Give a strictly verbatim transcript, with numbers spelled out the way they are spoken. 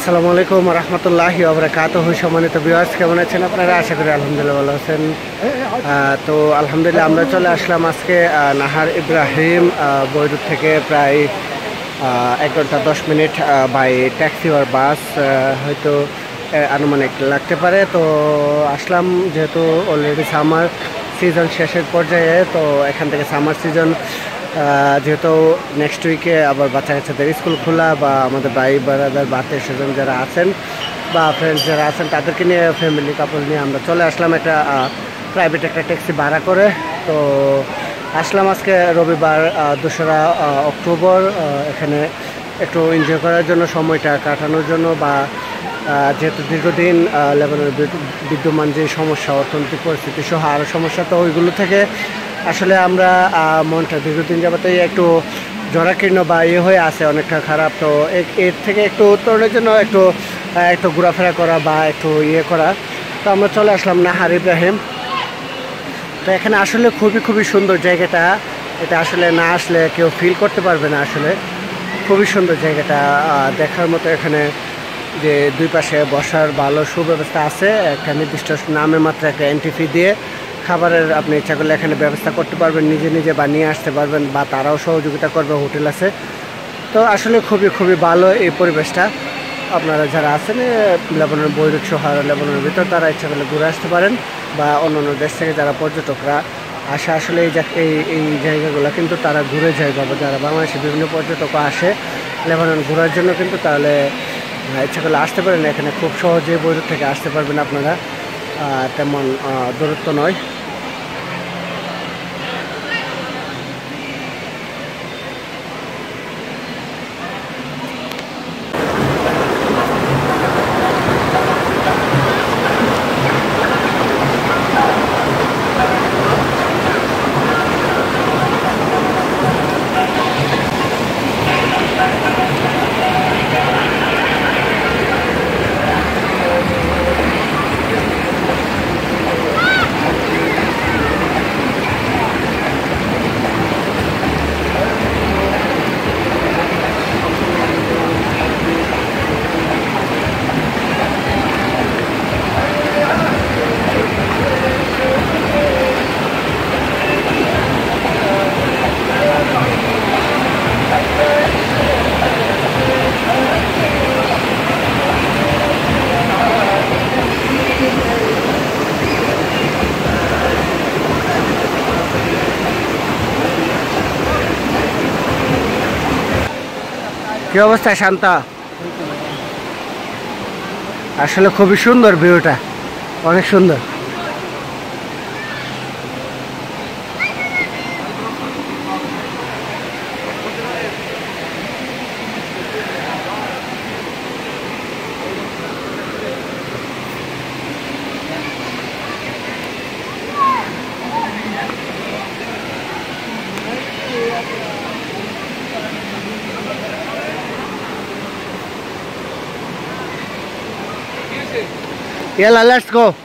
আসসালামু আলাইকুম ওয়া রাহমাতুল্লাহি ওয়া বারাকাতুহু। সম্মানিত ভিউয়ার্স, কেমন আছেন আপনারা? আশা করি আলহামদুলিল্লাহ ভালো আছেন। তো আলহামদুলিল্লাহ আমরা চলে আসলাম আজকে নাহার ইব্রাহিম বৈরুত থেকে প্রায় এক ঘন্টা দশ মিনিট বাই ট্যাক্সি আর বাস, হয়তো আনুমানিক লাগতে পারে। তো আসলাম যেহেতু অলরেডি সামার সিজন শেষের পর্যায়ে, তো এখান থেকে সামার সিজন যেহেতু নেক্সট উইকে আবার বাচ্চা কাচ্চাদের স্কুল খোলা, বা আমাদের ভাই ব্রাদার বা আত্মীয় স্বজন যারা আছেন বা ফ্রেন্ডস যারা আছেন তাদেরকে নিয়ে, ফ্যামিলি কাপল নিয়ে আমরা চলে আসলাম একটা প্রাইভেট একটা ট্যাক্সি ভাড়া করে। তো আসলাম আজকে রবিবার দোসরা অক্টোবর, এখানে একটু এনজয় করার জন্য, সময়টা কাটানোর জন্য, বা যেহেতু দীর্ঘদিন লেবাননের বিদ্যমান যে সমস্যা, অর্থনৈতিক পরিস্থিতি সহ আরও সমস্যা, তো ওইগুলো থেকে আসলে আমরা মনটা দীর্ঘদিন যাবতেই একটু জরাকীর্ণ বা ইয়ে হয়ে আছে, অনেকটা খারাপ। তো এর থেকে একটু উত্তরণের জন্য একটু একটু ঘোরাফেরা করা বা একটু ইয়ে করা, তো আমরা চলে আসলাম নাহার ইব্রাহিম। তো এখানে আসলে খুবই খুবই সুন্দর জায়গাটা, এটা আসলে না আসলে কেউ ফিল করতে পারবে না। আসলে খুবই সুন্দর জায়গাটা দেখার মতো। এখানে যে দুই পাশে বসার ভালো সুব্যবস্থা আছে, একটা নির্দিষ্ট নামে মাত্র একটা এন্ট্রি ফি দিয়ে খাবারের আপনি ইচ্ছা করলে এখানে ব্যবস্থা করতে পারবেন, নিজে নিজে বানিয়ে আসতে পারবেন, বা তারাও সহযোগিতা করবে, হোটেল আছে। তো আসলে খুবই খুবই ভালো এই পরিবেশটা। আপনারা যারা আছেন লেবাননের বৈরুত শহর, লেবাননের ভিতর, তারা ইচ্ছা করলে ঘুরে আসতে পারেন, বা অন্য অন্য দেশ থেকে যারা পর্যটকরা আসে, আসলে এই এই এই জায়গাগুলো কিন্তু তারা ঘুরে যায়, বা যারা বাংলাদেশে বিভিন্ন পর্যটকও আসে লেবানন ঘোরার জন্য, কিন্তু তাহলে ইচ্ছা করলে আসতে পারেন। এখানে খুব সহজে বৈরুত থেকে আসতে পারবেন আপনারা, তেমন দূরত্ব নয়। কি অবস্থা শান্তা? আসলে খুবই সুন্দর ভিউটা, অনেক সুন্দর। Yalla, let's go.